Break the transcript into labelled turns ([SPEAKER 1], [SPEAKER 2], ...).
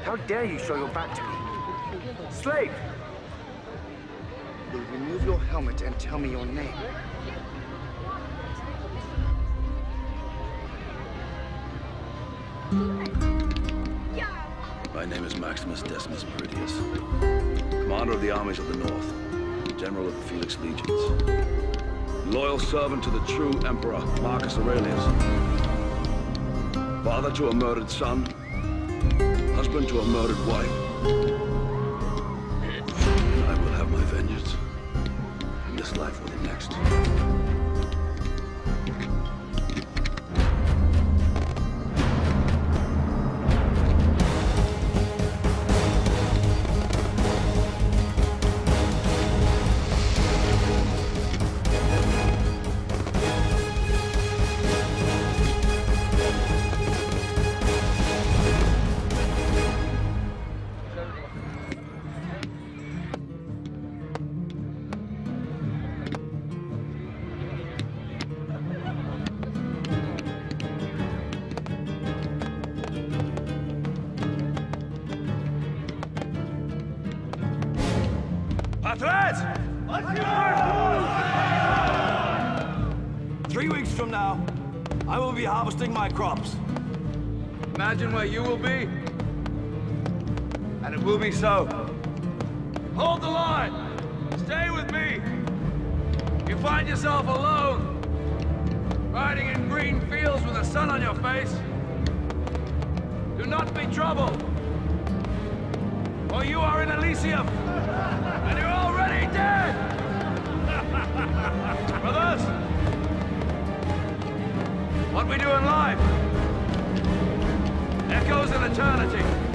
[SPEAKER 1] How dare you show your back to me? Slave!
[SPEAKER 2] You'll remove your helmet and tell me your name.
[SPEAKER 3] My name is Maximus Decimus Meridius, commander of the armies of the North, general of the Felix Legions, loyal servant to the true Emperor Marcus Aurelius, father to a murdered son, husband to a murdered wife. I will have my vengeance, in this life or the next.
[SPEAKER 4] Athreds! 3 weeks from now, I will be harvesting my crops. Imagine where you will be, and it will be so. Hold the line! Stay with me! You find yourself alone, riding in green fields with the sun on your face, do not be troubled, for you are in Elysium, and you're already dead! Brothers, what we do in life echoes in eternity.